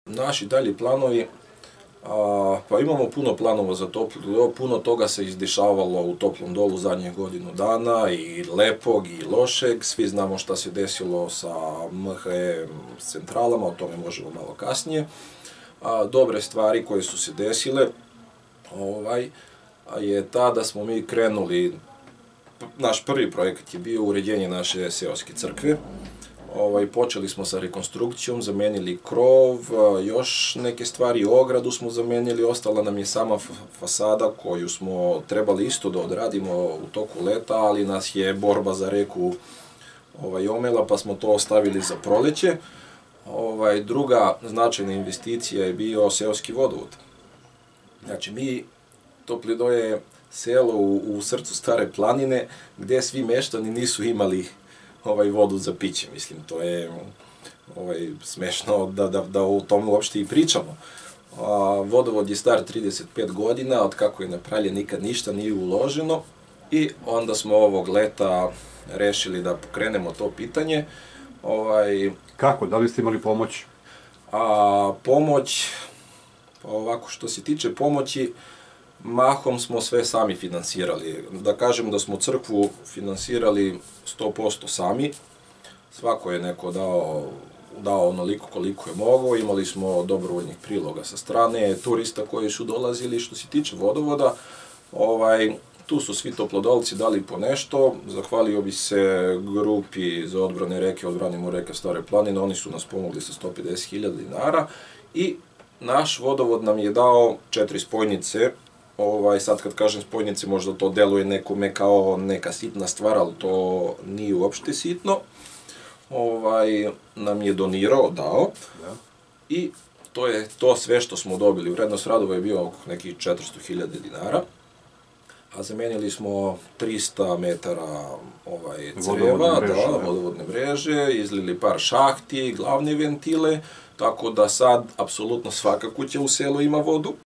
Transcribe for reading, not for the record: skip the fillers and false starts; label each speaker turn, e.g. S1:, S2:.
S1: Naši dalji planovi, pa imamo puno planova za Toplu, puno toga se izdešavalo u Toplom Dolu zadnjih godinu dana, i lepog i lošeg, svi znamo šta se desilo sa MHE centralama, o tome možemo malo kasnije. Dobre stvari koje su se desile je ta da smo mi krenuli, naš prvi projekat je bio uređenje naše seoske crkve. Počeli smo sa rekonstrukcijom, zamenili krov, još neke stvari, ogradu smo zamenili, ostala nam je sama fasada koju smo trebali isto da odradimo u toku leta, ali nas je borba za reku omela, pa smo to ostavili za proleće. Druga značajna investicija je bio seoski vodovod. Znači, Topli Do je selo u srcu Stare planine, gde svi meštani nisu imali vodu za piće. Mislim, to je smešno da o tome uopšte i pričamo. Vodovod je star 35 godina, od kako je napravljen nikad ništa nije uloženo, i onda smo ovog leta rešili da pokrenemo to pitanje.
S2: Kako? Da li ste imali pomoć?
S1: Pomoć, pa ovako, što se tiče pomoći, mahom smo sve sami finansirali. Da kažem da smo crkvu finansirali 100% sami. Svako je neko dao onoliko koliko je mogao. Imali smo dobrovoljnih priloga sa strane, turista koji su dolazili. Što se tiče vodovoda, tu su svi toplodolci dali po nešto. Zahvalio bi se grupi za odbrane reke, Odbranimo reke Stare planine. Oni su nas pomogli sa 150.000 dinara. I naš vodovod nam je dao 4 spojnice. Sad kad kažem spojnice, možda to deluje nekome kao neka sitna stvar, ali to nije uopšte sitno. Nam je donirao, dao, i to je to sve što smo dobili. Vrednost radova je bio oko nekih 400.000 dinara, a zamenili smo 300 metara creva, vodovodne mreže, izlili par šahti, glavne ventile, tako da sad apsolutno svaka kuća u selu ima vodu.